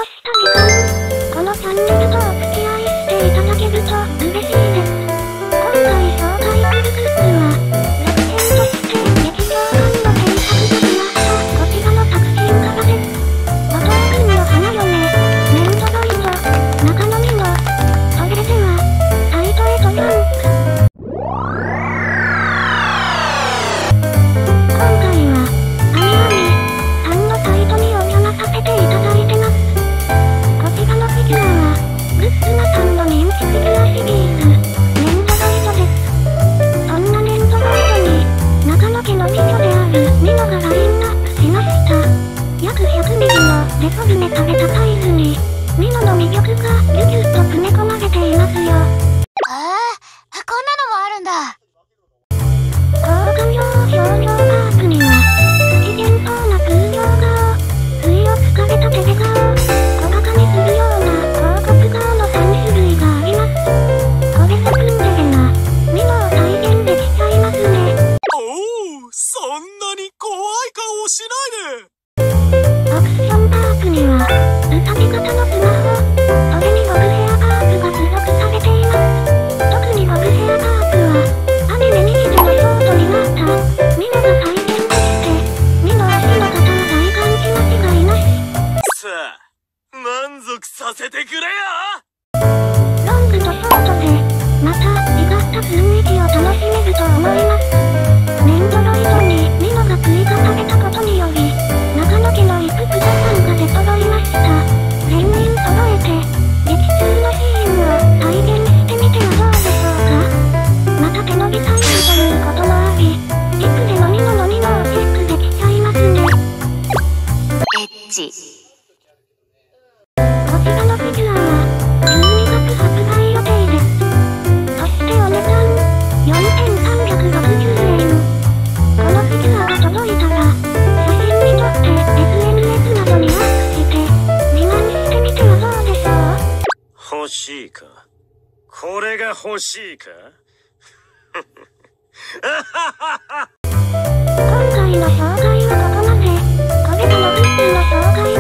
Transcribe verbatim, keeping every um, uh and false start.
した時間、このチャンネルとお付き合いしていただけると嬉しいです。今回紹介するグッズは、続編として劇場版の制作が決まったこちらの作品からです。五等分の花嫁、粘土ドイツ、中野美濃。それでは、サイトへとジャンプ。今回は、アミアミさんのサイトにお邪魔させていただいてます。こちらのフィギュアは、グッズナさんの人気フィギュアシリーズ、粘土ドイツです。そんな粘土ドイツに、中野家の美女である美濃がラインナップしました。約ひゃくミリのデフォルメされたサイズに、美濃の魅力がギュギュッと詰め込まれていますよ。 へえ、こんなのもあるんだ。 高画用商業パークには、不機嫌そうな通常顔、不意をつかれたテレ顔、小馬鹿にするような広告顔のさん種類があります。これセクンデレな、美濃を再現できちゃいますね。 おお、そんなに怖い顔しないで。 オプションパークには、ウサギ型のスマホ、それにボブヘアパークが付属されています。特にボブヘアパークは、アニメにしてのショートになった、美濃が再現できて、美濃推しの方は大感じ間違いなし。 さあ、満足させてくれよ。 ロングとショートで、また違った雰囲気を楽しめると思います。粘土ドイツに美濃が追加されたことにより、中野家のイププジャパンが出揃いました。全員揃えて、劇中のシーンを再現してみてはどうでしょうか。また手伸びタイムということもあり、イプでの美濃の美濃をチェックできちゃいますね。 エッチ。 こちらのフィギュアは、じゅうにがつ発売予定です。そしてお値段、よんせんさんびゃくろくじゅうえん。このフィギュアが届いたら、写真に撮って エスエヌエス などにアップして、自慢してみてはどうでしょう。 欲しいか？これが欲しいか？ 今回の紹介はここまで。これらのグッズの紹介